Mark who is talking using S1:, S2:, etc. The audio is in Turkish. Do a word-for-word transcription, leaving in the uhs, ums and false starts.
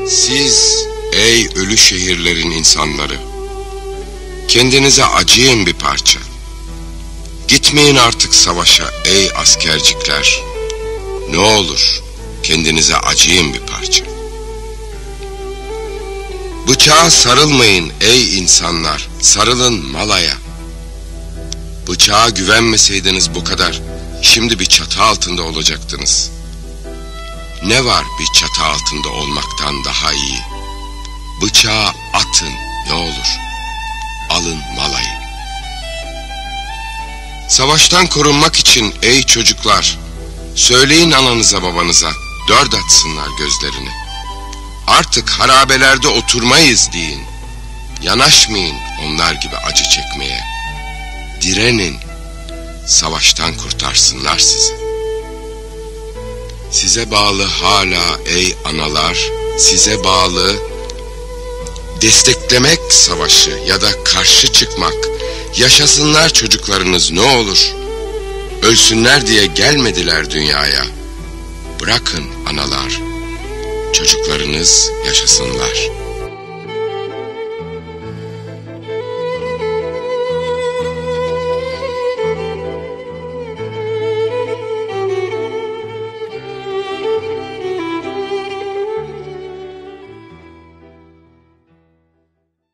S1: Siz ey ölü şehirlerin insanları, kendinize acıyın bir parça. Gitmeyin artık savaşa ey askercikler. Ne olur kendinize acıyın bir parça. Bıçağa sarılmayın ey insanlar, sarılın malaya. Bıçağa güvenmeseydiniz bu kadar, şimdi bir çatı altında olacaktınız. Ne var bir çatı altında olmaktan daha iyi? Bıçağı atın ne olur, alın malayı. Savaştan korunmak için ey çocuklar, söyleyin ananıza babanıza, dört açsınlar gözlerini. Artık harabelerde oturmayız deyin. Yanaşmayın onlar gibi acı çekmeye. Direnin, savaştan kurtarsınlar sizi. Size bağlı hala ey analar, size bağlı desteklemek savaşı ya da karşı çıkmak. Yaşasınlar çocuklarınız ne olur. Ölsünler diye gelmediler dünyaya. Bırakın analar, çocuklarınız yaşasınlar.